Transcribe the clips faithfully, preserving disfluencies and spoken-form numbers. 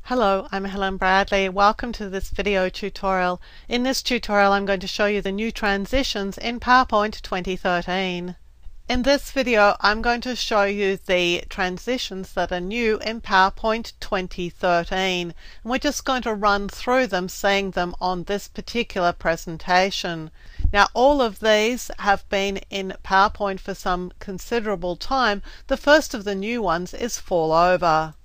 Hello, I'm Helen Bradley. Welcome to this video tutorial. In this tutorial I'm going to show you the new transitions in PowerPoint twenty thirteen. In this video I'm going to show you the transitions that are new in PowerPoint twenty thirteen. And we're just going to run through them, seeing them on this particular presentation. Now all of these have been in PowerPoint for some considerable time. The first of the new ones is fall over.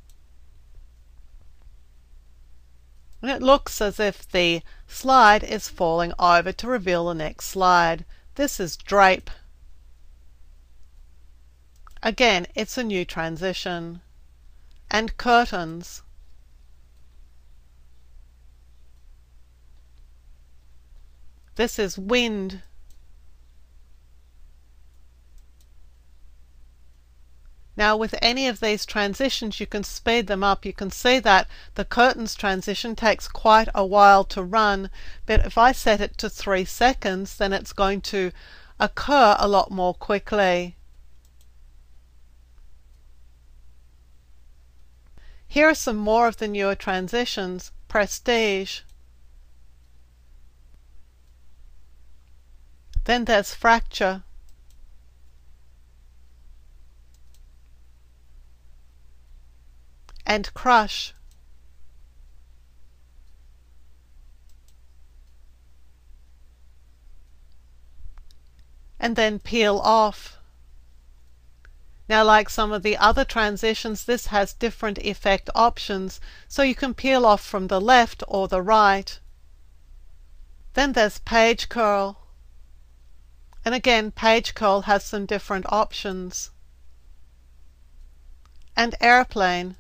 And it looks as if the slide is falling over to reveal the next slide. This is drape. Again, it's a new transition. And curtains. This is wind. Now with any of these transitions you can speed them up. You can see that the curtains transition takes quite a while to run, but if I set it to three seconds then it's going to occur a lot more quickly. Here are some more of the newer transitions. Prestige. Then there's fracture. And crush. And then peel off. Now, like some of the other transitions, this has different effect options, so you can peel off from the left or the right. Then there's page curl. And again, page curl has some different options. And airplane.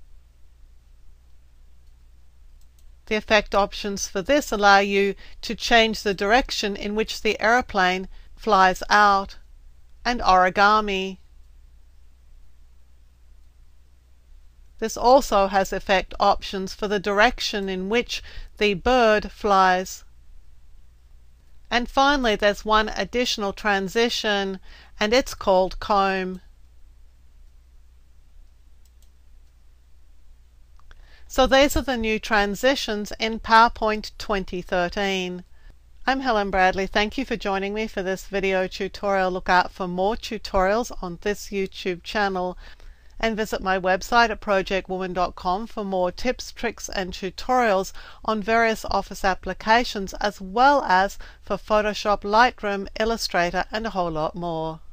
The effect options for this allow you to change the direction in which the aeroplane flies out. And origami. This also has effect options for the direction in which the bird flies. And finally there's one additional transition, and it's called comb. So these are the new transitions in PowerPoint twenty thirteen. I'm Helen Bradley. Thank you for joining me for this video tutorial. Look out for more tutorials on this YouTube channel, and visit my website at project woman dot com for more tips, tricks and tutorials on various Office applications, as well as for Photoshop, Lightroom, Illustrator and a whole lot more.